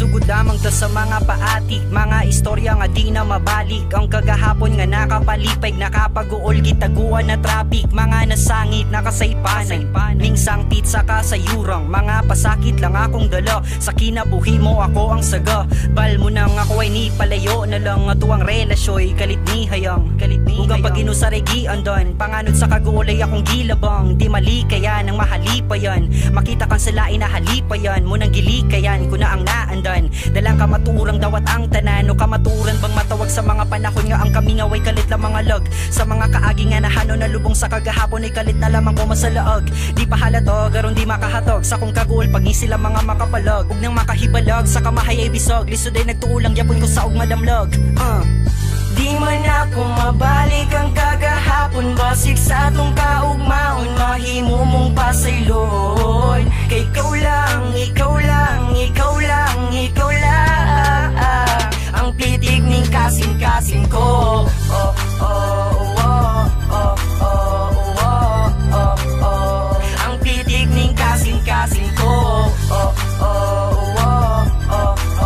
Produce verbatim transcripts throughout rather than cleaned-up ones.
Sugod lamang ta sa mga paatik, mga istorya nga di na mabalik. Ang kagahapon nga nakapalipay, nakapag-uol gitaguan na traffic. Mga nasangit, nakasaypanan, ning sangtit sa kasayurang. Mga pasakit lang akong dala, sa kinabuhi mo ako ang saga. Bal mo nang ako ay ni palayo na lang nga tuwang relasyo'y kalit ni hayang. Ugang pag inusaregian doon, panganod sa kaguolay akong gilabang. Di mali kaya nang mahali pa yan, makita kang salain na halipayan. Munang gili kayan, kuna ang naandan. Dalang kamaturang dawat ang tanan, o kamaturan bang matawag sa mga panahon nga ang kami nga way kalit lang mga lag. Sa mga kaagi nga nahano na lubong sa kagahapon ay kalit na lamang ko masalaag. Di pa halatog, garong di makahatog sa kong kaguol pag ni sila mga makapalag. Ug nang makahibalag sa kamahay ay bisog, lisod ay nagtuulang yapon ko sa ug madamlag. uh. Di man ako mabalik ang kagahapon, basig sa tong kaugmaon, mahimo mong pasaylon. Kay ikaw lang, ikaw lang, ikaw lang, ikaw lang ang pitig ning kasing-kasing ko. Oh, oh, oh, oh, oh, oh, oh, oh. Ang pitig ning kasing-kasing ko. Oh, oh, oh, oh, oh,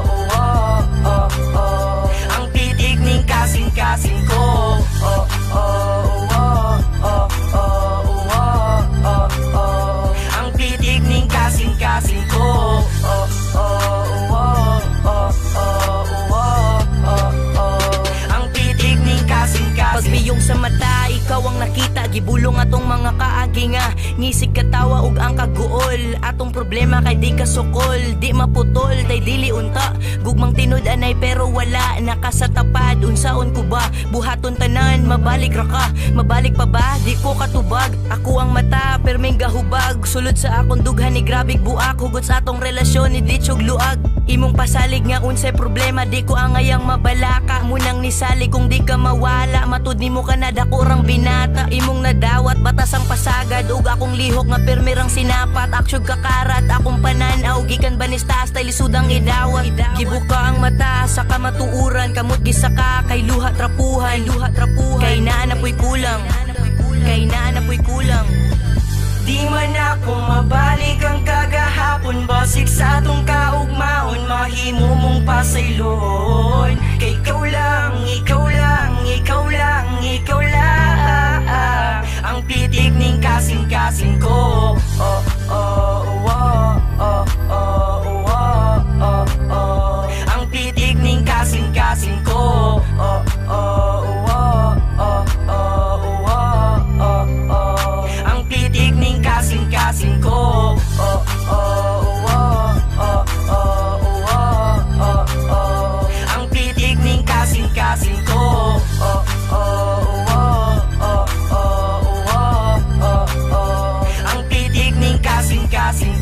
oh, oh. Ang pitig ning kasing-kasing ko. Oh, oh, oh, oh, oh, oh, oh. Ang pitig ning kasing-kasing ko. Oh, oh, oh, oh, oh, oh, oh. Ang pitig ning kasing-kasing. Pagbiyong sa mata, ikaw ang nakita, gibulong atong mga kaagi nga ngisig katawa ug ang kaguol. Atong problema kay di kasukol, di maputol, tay dili unta. Gugmang tinud anay pero wala nakasatapad. Unsaon ko ba buhaton tanan, mabalik ra ka, mabalik pa ba? Di ko katubag, ako ang mata permeng gahubag. Sulod sa akong dughan ni grabig buak, hugot sa atong relasyon ni ditsyog luag. Imong pasalig nga unsay problema, di ko angayang mabalaka. Munang nisali kung di ka mawala, matud nimo ka na dakurang binata. Imong nadawat batas ang pasagad, ug akong lihok nga permirang sinapat. Aksyog kakarat akong pananaw, gikan banistas tay lisudang idawat. Gibuka ang mata sa kamatuuran, kamot gisaka kay luha trapuhan. Luha trapuhan kay naa na po'y kulang, kay naa na po'y kulang. Di man ako mabalik ang kagahapon, basig sa atong kaugmaon, mahimo mong pasaylon. Kay ikaw lang, ikaw lang, ikaw lang, ikaw lang ang pitig ning kasing-kasing ko. Oh, oh, oh, oh, oh, oh, oh, oh. Ang pitig ning kasing-kasing ko. Oh, oh, oh, oh, oh, oh, oh. Ang pitig ning kasing-kasing ko. Oh, oh, oh, oh, oh, oh, oh. Ang pitig ning kasing-kasing ko. Oh, oh, oh, oh, oh, oh, oh. Ang pitig ning kasing-kasing.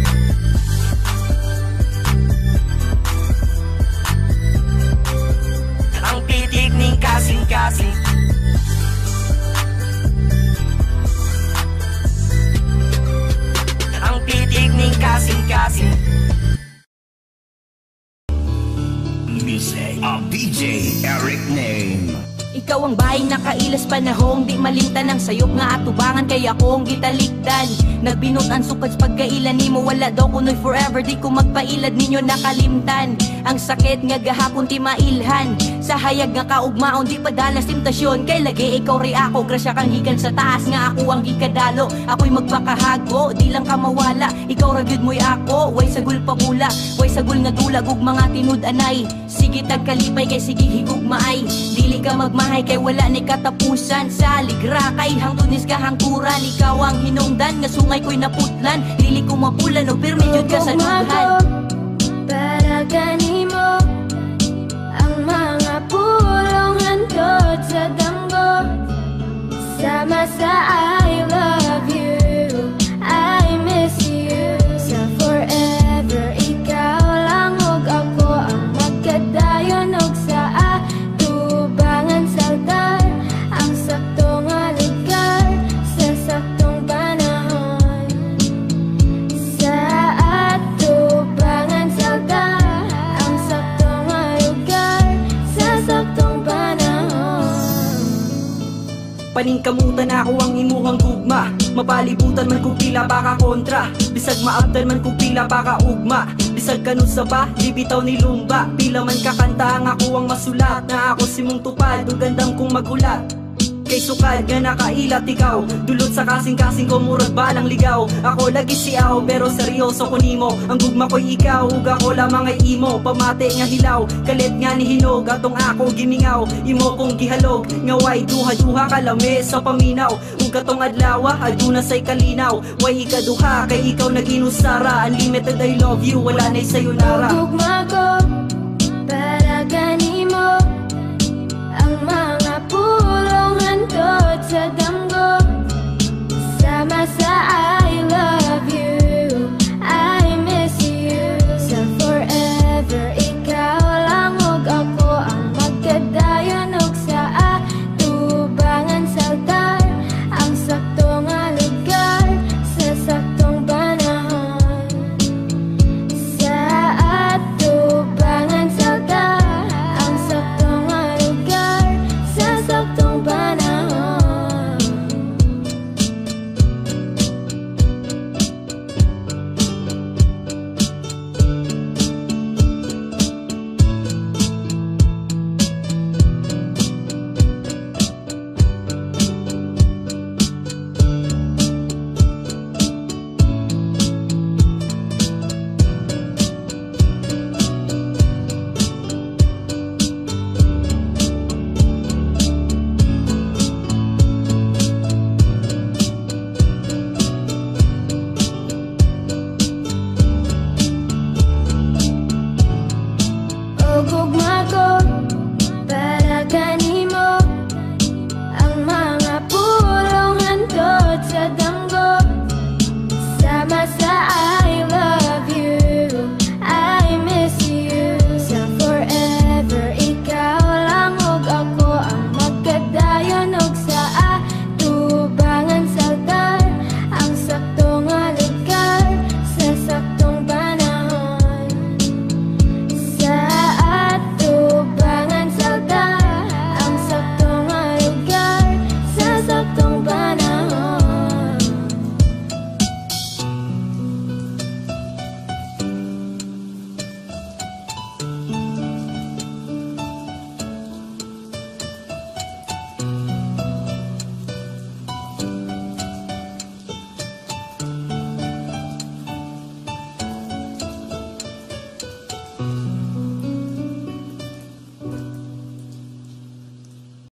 Ang pitig ning kasing-kasing. Ang pitig ning kasing-kasing. Music of D J Eric Name. Ikaw ang bahay nakailas panahong di malimtan ng sayop nga atubangan kay akong gitalikdan. Nagbinutan sukad pagkailan nimo wala daw kunoy forever, di ko magpailad ninyo nakalimtan. Ang sakit nga gahapon ti mailhan, sa hayag nga kaugmaon di padalas temptasyon. Kay lagi ikaw ri ako, grasya kang higan sa taas nga ako ang gikadalo. Ako'y magpakahago, di lang ka mawala, ikaw ra gyud mo'y ako. Way sagul pamula, way sagul nga dulag ug mga tinud-anay. Sige tagkalipay kay sige higugmaay, dili ka magmahay kay wala ni katapusan. Sa ligra kay hangtunis ka hangturan, ikaw ang hinungdan nga sungay ko'y naputlan. Dili ko mapulan o pirmi jud ka sa dughan. Para ganimo ang mga pulong handod sa danggo, sama sa I love you, I miss you. Sa forever ikaw lang ug ako ang magkadayon og sa atubangan sa altar. Ang sakto nga lugar sa saktong panahon, sa atubangan sa altar. Ang sakto nga lugar sa saktong panahon. Paningkamutan ako ang imuhang gugma, mapalibutan man kung pila pa ka kontra, bisag maabdan man kung pila pa ka ugma. Bisag Bisag kanus sa ba, di bitaw ni Lumba. Pila man kakanta ang ako ang masulat, na ako si mong tupad, o gandang kong magulat. Kay sukad nga nakailat ikaw, dulot sa kasing-kasing ko murag balang ligaw. Ako lagi siaw pero seryoso ko nimo, ang gugma ko'y ikaw, ug ako lamang ay imo. Pamate nga hilaw, kalit nga ni hinog, atong ako gimingaw, imo kong gihalog. Ngaway duha-duha kalami sa paminaw, ug katong adlaw aduna say kalinaw. Way ikaduha kay ikaw nag-inusara, unlimited I love you, wala na'y sayonara. Gugma ko para ganimo ang mga purong handod sa